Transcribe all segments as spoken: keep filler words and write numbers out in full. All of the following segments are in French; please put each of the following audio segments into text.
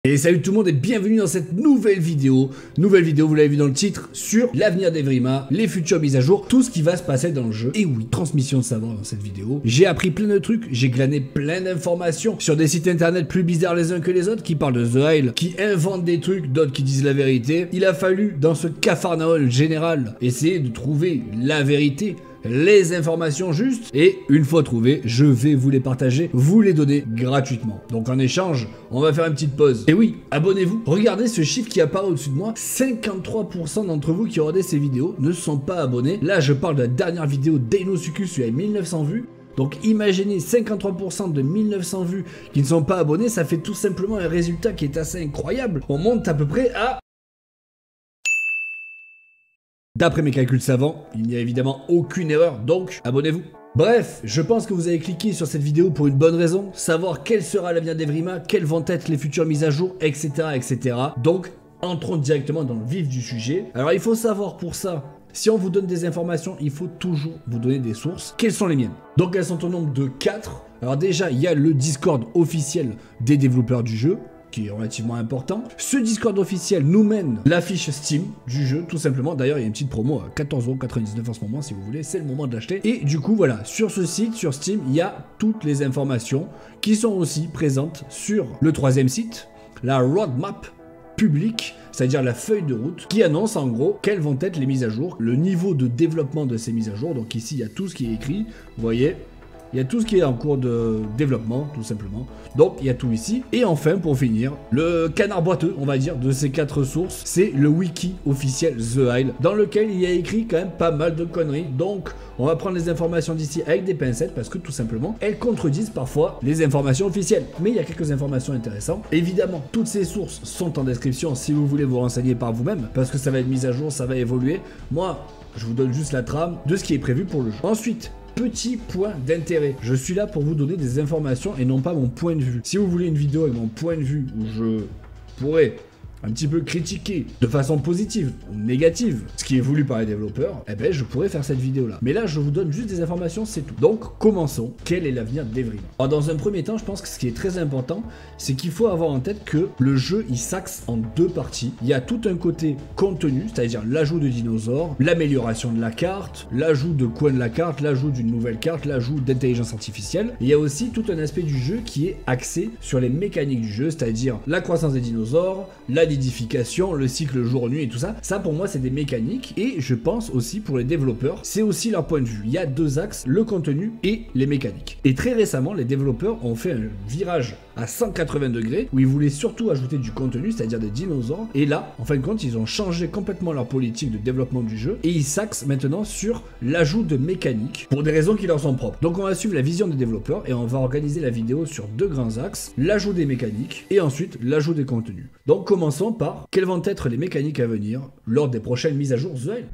Et salut tout le monde et bienvenue dans cette nouvelle vidéo. Nouvelle vidéo, vous l'avez vu dans le titre, sur l'avenir d'Evrima, les futures mises à jour, tout ce qui va se passer dans le jeu. Et oui, transmission de savoir dans cette vidéo. J'ai appris plein de trucs, j'ai glané plein d'informations sur des sites internet plus bizarres les uns que les autres, qui parlent de The Isle, qui inventent des trucs, d'autres qui disent la vérité. Il a fallu, dans ce cafarnaum général, essayer de trouver la vérité, les informations justes, et une fois trouvées, je vais vous les partager, vous les donner gratuitement. Donc en échange, on va faire une petite pause. Et oui, abonnez-vous. Regardez ce chiffre qui apparaît au-dessus de moi. cinquante-trois pour cent d'entre vous qui regardaient ces vidéos ne sont pas abonnés. Là, je parle de la dernière vidéo d'Einosuchus, il y a mille neuf cents vues. Donc imaginez cinquante-trois pour cent de mille neuf cents vues qui ne sont pas abonnés, ça fait tout simplement un résultat qui est assez incroyable. On monte à peu près à... D'après mes calculs savants, il n'y a évidemment aucune erreur, donc abonnez-vous. Bref, je pense que vous avez cliqué sur cette vidéo pour une bonne raison, savoir quel sera l'avenir d'Evrima, quelles vont être les futures mises à jour, et cetera et cetera. Donc, entrons directement dans le vif du sujet. Alors il faut savoir pour ça, si on vous donne des informations, il faut toujours vous donner des sources. Quelles sont les miennes? Donc elles sont au nombre de quatre. Alors déjà, il y a le Discord officiel des développeurs du jeu, qui est relativement important. Ce Discord officiel nous mène la fiche Steam du jeu, tout simplement. D'ailleurs, il y a une petite promo à quatorze euros quatre-vingt-dix-neuf en ce moment, si vous voulez, c'est le moment de l'acheter. Et du coup, voilà, sur ce site, sur Steam, il y a toutes les informations qui sont aussi présentes sur le troisième site, la roadmap publique, c'est-à-dire la feuille de route, qui annonce en gros quelles vont être les mises à jour, le niveau de développement de ces mises à jour. Donc ici, il y a tout ce qui est écrit, vous voyez. Il y a tout ce qui est en cours de développement, tout simplement. Donc, il y a tout ici. Et enfin, pour finir, le canard boiteux, on va dire, de ces quatre sources, c'est le wiki officiel The Isle, dans lequel il y a écrit quand même pas mal de conneries. Donc, on va prendre les informations d'ici avec des pincettes, parce que tout simplement, elles contredisent parfois les informations officielles. Mais il y a quelques informations intéressantes. Évidemment, toutes ces sources sont en description si vous voulez vous renseigner par vous-même, parce que ça va être mis à jour, ça va évoluer. Moi, je vous donne juste la trame de ce qui est prévu pour le jeu. Ensuite, petit point d'intérêt. Je suis là pour vous donner des informations et non pas mon point de vue. Si vous voulez une vidéo avec mon point de vue où je pourrais un petit peu critiquer de façon positive ou négative ce qui est voulu par les développeurs, eh ben je pourrais faire cette vidéo là. Mais là je vous donne juste des informations, c'est tout. Donc commençons. Quel est l'avenir d'Evrima? Alors dans un premier temps, je pense que ce qui est très important, c'est qu'il faut avoir en tête que le jeu il s'axe en deux parties. Il y a tout un côté contenu, c'est-à-dire l'ajout de dinosaures, l'amélioration de la carte, l'ajout de coins de la carte, l'ajout d'une nouvelle carte, l'ajout d'intelligence artificielle. Il y a aussi tout un aspect du jeu qui est axé sur les mécaniques du jeu, c'est-à-dire la croissance des dinosaures, la nidification, le cycle jour-nuit et tout ça. Ça pour moi c'est des mécaniques et je pense aussi pour les développeurs, c'est aussi leur point de vue. Il y a deux axes, le contenu et les mécaniques. Et très récemment, les développeurs ont fait un virage à cent quatre-vingts degrés où ils voulaient surtout ajouter du contenu, c'est-à-dire des dinosaures. Et là, en fin de compte, ils ont changé complètement leur politique de développement du jeu et ils s'axent maintenant sur l'ajout de mécaniques pour des raisons qui leur sont propres. Donc on va suivre la vision des développeurs et on va organiser la vidéo sur deux grands axes, l'ajout des mécaniques et ensuite l'ajout des contenus. Donc commençons par quelles vont être les mécaniques à venir lors des prochaines mises à jour The Isle.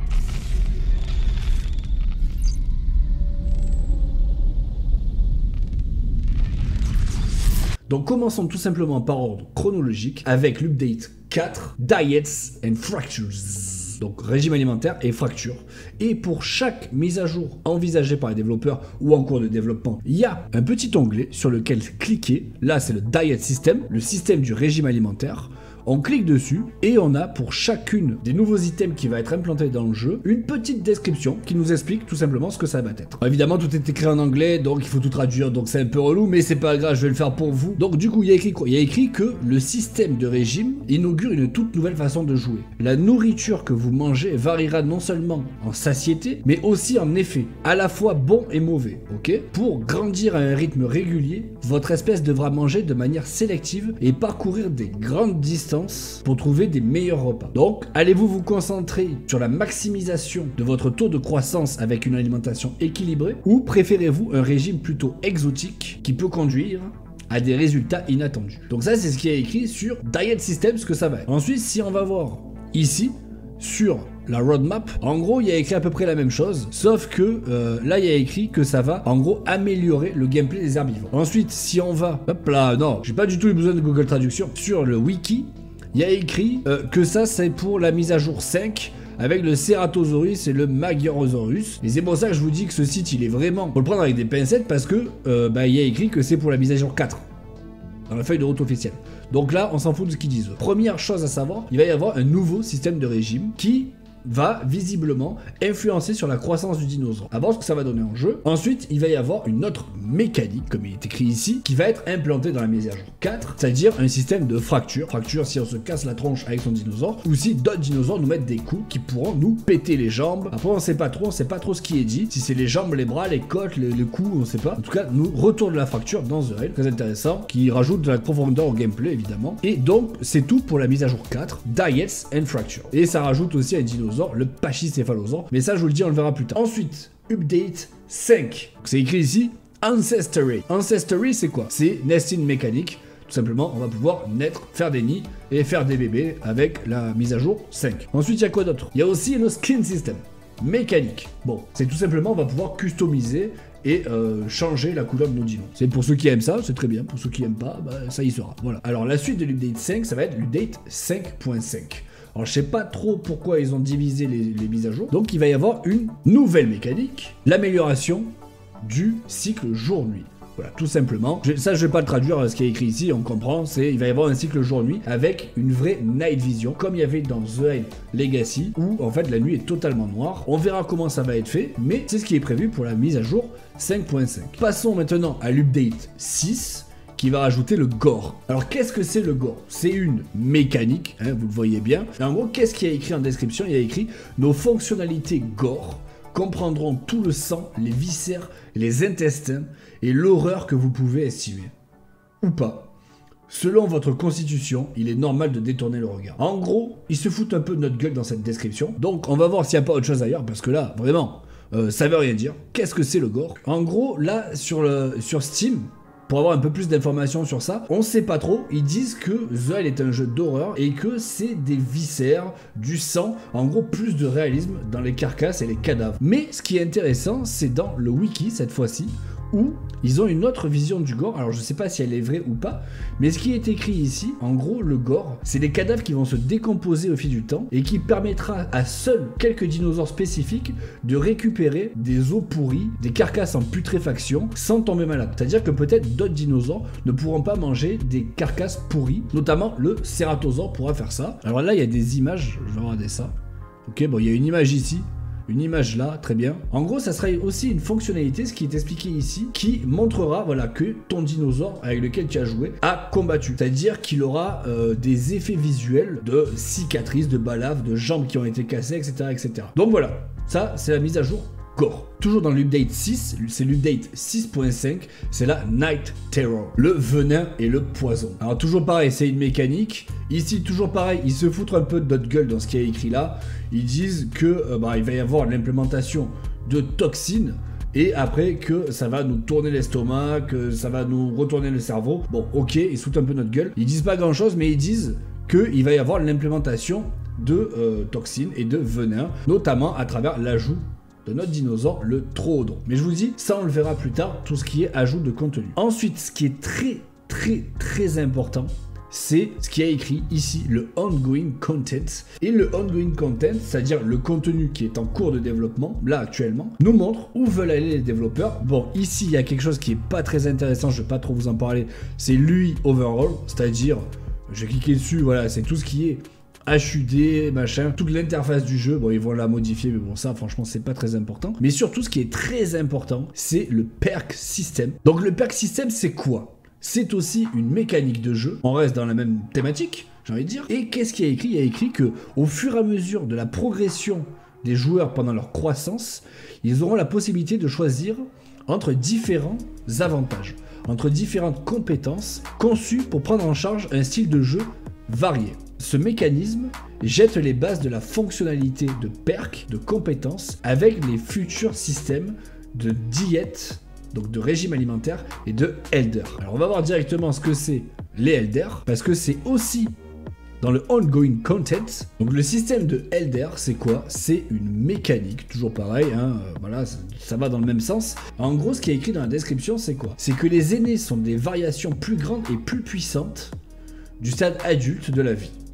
Donc commençons tout simplement par ordre chronologique avec l'update quatre, Diets and Fractures. Donc régime alimentaire et fracture. Et pour chaque mise à jour envisagée par les développeurs ou en cours de développement, il y a un petit onglet sur lequel cliquer. Là c'est le Diet System, le système du régime alimentaire. On clique dessus et on a pour chacune des nouveaux items qui va être implanté dans le jeu une petite description qui nous explique tout simplement ce que ça va être. Alors, évidemment tout est écrit en anglais donc il faut tout traduire, donc c'est un peu relou mais c'est pas grave, je vais le faire pour vous. Donc du coup il y a écrit quoi? Il y a écrit que le système de régime inaugure une toute nouvelle façon de jouer. La nourriture que vous mangez variera non seulement en satiété mais aussi en effet, à la fois bon et mauvais, ok? Pour grandir à un rythme régulier, votre espèce devra manger de manière sélective et parcourir des grandes distances pour trouver des meilleurs repas. Donc, allez-vous vous concentrer sur la maximisation de votre taux de croissance avec une alimentation équilibrée ou préférez-vous un régime plutôt exotique qui peut conduire à des résultats inattendus? Donc ça, c'est ce qui est écrit sur Diet System, ce que ça va être. Ensuite, si on va voir ici, sur la roadmap, en gros il y a écrit à peu près la même chose, sauf que euh, là il y a écrit que ça va en gros améliorer le gameplay des herbivores. Ensuite si on va, hop là, non, j'ai pas du tout eu besoin de Google Traduction, sur le wiki, il y a écrit euh, que ça c'est pour la mise à jour cinq avec le Ceratosaurus et le Magyarosaurus. Et c'est pour ça que je vous dis que ce site il est vraiment, faut le prendre avec des pincettes parce que euh, bah, il y a écrit que c'est pour la mise à jour quatre. dans la feuille de route officielle. Donc là, on s'en fout de ce qu'ils disent. Première chose à savoir, il va y avoir un nouveau système de régime qui va visiblement influencer sur la croissance du dinosaure. À voir ce que ça va donner en jeu. Ensuite, il va y avoir une autre mécanique, comme il est écrit ici, qui va être implantée dans la mise à jour quatre, c'est-à-dire un système de fracture. Fracture si on se casse la tronche avec son dinosaure, ou si d'autres dinosaures nous mettent des coups qui pourront nous péter les jambes. Après, on sait pas trop, on sait pas trop ce qui est dit. Si c'est les jambes, les bras, les côtes, les, les coups, on sait pas. En tout cas, nous retour de la fracture dans The Rail, très intéressant, qui rajoute de la profondeur au gameplay, évidemment. Et donc, c'est tout pour la mise à jour quatre, Diets and Fracture. Et ça rajoute aussi un dinosaure, le pachycéphalosaure, mais ça je vous le dis, on le verra plus tard. Ensuite, update cinq. C'est écrit ici Ancestry. Ancestry, c'est quoi? C'est nesting mécanique. Tout simplement, on va pouvoir naître, faire des nids et faire des bébés avec la mise à jour cinq. Ensuite, il y a quoi d'autre? Il y a aussi le skin system mécanique. Bon, c'est tout simplement, on va pouvoir customiser et euh, changer la couleur de nos dinos. C'est pour ceux qui aiment ça, c'est très bien. Pour ceux qui aiment pas, bah, ça y sera. Voilà. Alors la suite de l'update cinq, ça va être l'update cinq point cinq. Alors je sais pas trop pourquoi ils ont divisé les, les mises à jour. Donc il va y avoir une nouvelle mécanique, l'amélioration du cycle jour-nuit. Voilà, tout simplement. Je, ça, je vais pas le traduire, ce qui est écrit ici, on comprend, c'est il va y avoir un cycle jour-nuit avec une vraie night vision, comme il y avait dans The Rail Legacy, où en fait la nuit est totalement noire. On verra comment ça va être fait, mais c'est ce qui est prévu pour la mise à jour cinq point cinq. Passons maintenant à l'update six, qui va rajouter le gore. Alors qu'est-ce que c'est le gore? C'est une mécanique, hein, vous le voyez bien. Et en gros, qu'est-ce qu'il y a écrit en description? Il y a écrit « Nos fonctionnalités gore comprendront tout le sang, les viscères, les intestins et l'horreur que vous pouvez estimer. Ou pas. Selon votre constitution, il est normal de détourner le regard. » En gros, ils se foutent un peu de notre gueule dans cette description. Donc on va voir s'il n'y a pas autre chose ailleurs, parce que là, vraiment, euh, ça veut rien dire. Qu'est-ce que c'est le gore? En gros, là, sur, le, sur Steam, pour avoir un peu plus d'informations sur ça, on sait pas trop. Ils disent que The Rail est un jeu d'horreur et que c'est des viscères, du sang, en gros plus de réalisme dans les carcasses et les cadavres. Mais ce qui est intéressant, c'est dans le wiki cette fois-ci, où ils ont une autre vision du gore. Alors je sais pas si elle est vraie ou pas, mais ce qui est écrit ici, en gros le gore, c'est des cadavres qui vont se décomposer au fil du temps et qui permettra à seuls quelques dinosaures spécifiques de récupérer des os pourris, des carcasses en putréfaction sans tomber malade. C'est-à-dire que peut-être d'autres dinosaures ne pourront pas manger des carcasses pourries, notamment le cératosaure pourra faire ça. Alors là il y a des images, je vais regarder ça. Ok, bon il y a une image ici. Une image là, très bien. En gros, ça sera aussi une fonctionnalité, ce qui est expliqué ici, qui montrera voilà, que ton dinosaure avec lequel tu as joué a combattu. C'est-à-dire qu'il aura euh, des effets visuels de cicatrices, de balaves, de jambes qui ont été cassées, et cetera et cetera. Donc voilà, ça c'est la mise à jour gore. Toujours dans l'update six, c'est l'update six point cinq, c'est la Night Terror, le venin et le poison. Alors toujours pareil, c'est une mécanique. Ici, toujours pareil, ils se foutent un peu de notre gueule dans ce qui est écrit là. Ils disent que euh, bah, il va y avoir l'implémentation de toxines et après que ça va nous tourner l'estomac, que ça va nous retourner le cerveau. Bon, ok, ils se foutent un peu de notre gueule. Ils disent pas grand chose, mais ils disent qu'il va y avoir l'implémentation de euh, toxines et de venin, notamment à travers l'ajout de notre dinosaure, le Troodon. Mais je vous dis, ça on le verra plus tard, tout ce qui est ajout de contenu. Ensuite, ce qui est très très très important, c'est ce qui est écrit ici, le ongoing content. Et le ongoing content, c'est-à-dire le contenu qui est en cours de développement, là actuellement, nous montre où veulent aller les développeurs. Bon, ici, il y a quelque chose qui est pas très intéressant, je vais pas trop vous en parler, c'est l'U I overall, c'est-à-dire, je vais cliquer dessus, voilà, c'est tout ce qui est H U D, machin, toute l'interface du jeu. Bon, ils vont la modifier, mais bon, ça, franchement, c'est pas très important. Mais surtout, ce qui est très important, c'est le perk system. Donc, le perk system, c'est quoi? C'est aussi une mécanique de jeu. On reste dans la même thématique, j'ai envie de dire. Et qu'est-ce qu'il y a écrit? Il y a écrit que, au fur et à mesure de la progression des joueurs pendant leur croissance, ils auront la possibilité de choisir entre différents avantages, entre différentes compétences conçues pour prendre en charge un style de jeu varié. Ce mécanisme jette les bases de la fonctionnalité de perk, de compétences, avec les futurs systèmes de diète, donc de régime alimentaire, et de Elder. Alors on va voir directement ce que c'est les Elder, parce que c'est aussi dans le ongoing content. Donc le système de Elder, c'est quoi? C'est une mécanique, toujours pareil, hein, euh, voilà, ça, ça va dans le même sens. En gros, ce qui est écrit dans la description, c'est quoi? C'est que les aînés sont des variations plus grandes et plus puissantes du stade adulte de la vie.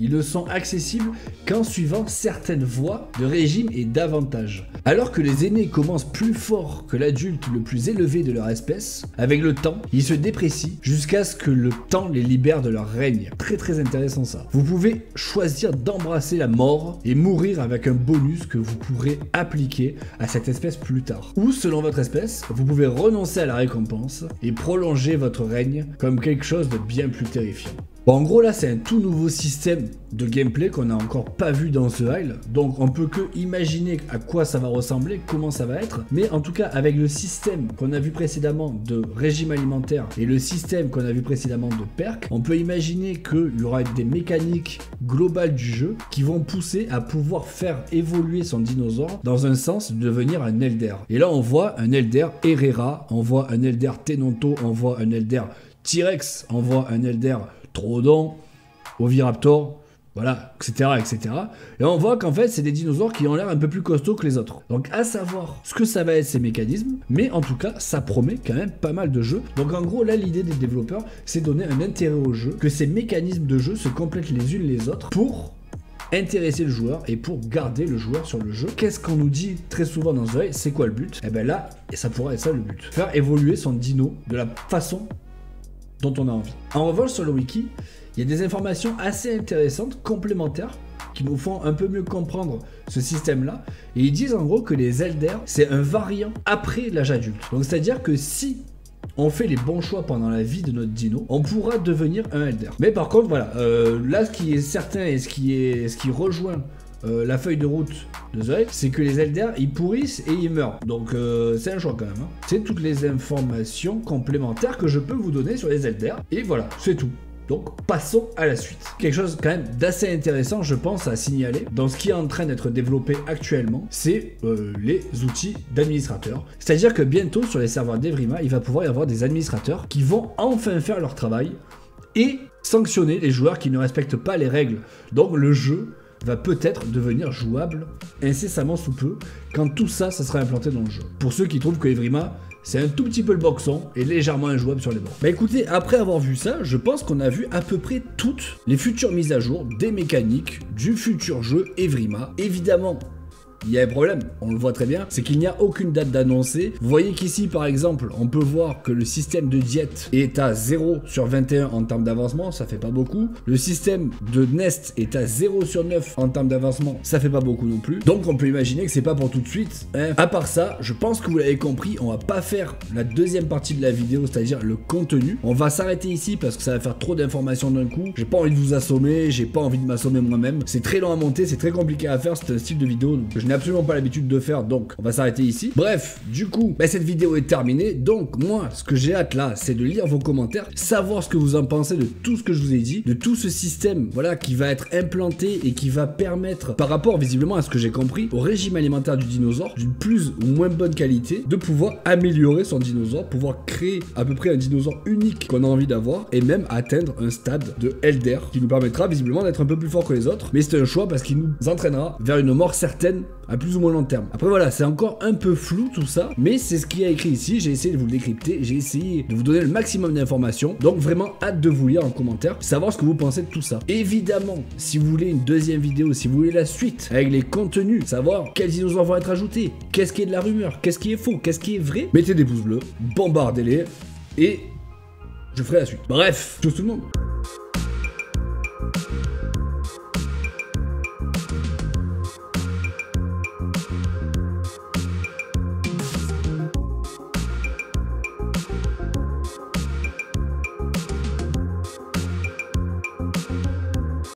ils ne sont accessibles qu'en suivant certaines voies de régime et d'avantages. Alors que les aînés commencent plus fort que l'adulte le plus élevé de leur espèce, avec le temps, ils se déprécient jusqu'à ce que le temps les libère de leur règne. Très très intéressant ça. Vous pouvez choisir d'embrasser la mort et mourir avec un bonus que vous pourrez appliquer à cette espèce plus tard. Ou selon votre espèce, vous pouvez renoncer à la récompense et prolonger votre règne comme quelque chose de bien plus terrifiant. Bon, en gros là c'est un tout nouveau système de gameplay qu'on n'a encore pas vu dans The Isle, donc on peut que imaginer à quoi ça va ressembler, comment ça va être, mais en tout cas avec le système qu'on a vu précédemment de régime alimentaire et le système qu'on a vu précédemment de perk, on peut imaginer qu'il y aura des mécaniques globales du jeu qui vont pousser à pouvoir faire évoluer son dinosaure dans un sens de devenir un Elder. Et là on voit un Elder Herrera, on voit un Elder Tenonto, on voit un Elder T-Rex, on voit un Elder Troodon, Oviraptor, voilà, et cetera, et cetera. Et on voit qu'en fait, c'est des dinosaures qui ont l'air un peu plus costauds que les autres. Donc, à savoir ce que ça va être ces mécanismes, mais en tout cas, ça promet quand même pas mal de jeux. Donc, en gros, là, l'idée des développeurs, c'est donner un intérêt au jeu, que ces mécanismes de jeu se complètent les unes les autres pour intéresser le joueur et pour garder le joueur sur le jeu. Qu'est-ce qu'on nous dit très souvent dans The Isle? C'est quoi le but? Et bien là, et ça pourrait être ça le but. Faire évoluer son dino de la façon dont on a envie. En revanche, sur le wiki, il y a des informations assez intéressantes, complémentaires, qui nous font un peu mieux comprendre ce système-là. Et ils disent en gros que les Elders, c'est un variant après l'âge adulte. Donc c'est-à-dire que si on fait les bons choix pendant la vie de notre dino, on pourra devenir un Elder. Mais par contre, voilà, euh, là ce qui est certain et ce qui, est, ce qui rejoint Euh, la feuille de route de The Isle, c'est que les Elders ils pourrissent et ils meurent. Donc euh, c'est un choix quand même. Hein. C'est toutes les informations complémentaires que je peux vous donner sur les Elders. Et voilà, c'est tout. Donc passons à la suite. Quelque chose quand même d'assez intéressant, je pense, à signaler dans ce qui est en train d'être développé actuellement, c'est euh, les outils d'administrateurs. C'est-à-dire que bientôt sur les serveurs d'Evrima, il va pouvoir y avoir des administrateurs qui vont enfin faire leur travail et sanctionner les joueurs qui ne respectent pas les règles. Donc le jeu va peut-être devenir jouable incessamment sous peu quand tout ça, ça sera implanté dans le jeu. Pour ceux qui trouvent que Evrima, c'est un tout petit peu le boxon et légèrement injouable sur les bords. Bah écoutez, après avoir vu ça, je pense qu'on a vu à peu près toutes les futures mises à jour des mécaniques du futur jeu Evrima. Évidemment, il y a un problème, on le voit très bien, c'est qu'il n'y a aucune date d'annoncer. Vous voyez qu'ici, par exemple, on peut voir que le système de diète est à zéro sur vingt et un en termes d'avancement, ça fait pas beaucoup. Le système de Nest est à zéro sur neuf en termes d'avancement, ça fait pas beaucoup non plus. Donc on peut imaginer que c'est pas pour tout de suite. Hein. À part ça, je pense que vous l'avez compris, on va pas faire la deuxième partie de la vidéo, c'est-à-dire le contenu. On va s'arrêter ici parce que ça va faire trop d'informations d'un coup. J'ai pas envie de vous assommer, j'ai pas envie de m'assommer moi-même. C'est très long à monter, c'est très compliqué à faire, c'est un style de vidéo que je n'ai absolument pas l'habitude de faire, donc on va s'arrêter ici. Bref, du coup, bah, cette vidéo est terminée, donc moi, ce que j'ai hâte là, c'est de lire vos commentaires, savoir ce que vous en pensez de tout ce que je vous ai dit, de tout ce système, voilà, qui va être implanté et qui va permettre, par rapport visiblement à ce que j'ai compris, au régime alimentaire du dinosaure, d'une plus ou moins bonne qualité, de pouvoir améliorer son dinosaure, pouvoir créer à peu près un dinosaure unique qu'on a envie d'avoir, et même atteindre un stade de Elder, qui nous permettra visiblement d'être un peu plus fort que les autres, mais c'est un choix parce qu'il nous entraînera vers une mort certaine à plus ou moins long terme. Après voilà, c'est encore un peu flou tout ça, mais c'est ce qui est écrit ici, j'ai essayé de vous le décrypter, j'ai essayé de vous donner le maximum d'informations, donc vraiment hâte de vous lire en commentaire, savoir ce que vous pensez de tout ça. Évidemment, si vous voulez une deuxième vidéo, si vous voulez la suite, avec les contenus, savoir quels dinosaures vont être ajoutés, qu'est-ce qui est de la rumeur, qu'est-ce qui est faux, qu'est-ce qui est vrai, mettez des pouces bleus, bombardez-les, et je ferai la suite. Bref, tchuss tout le monde.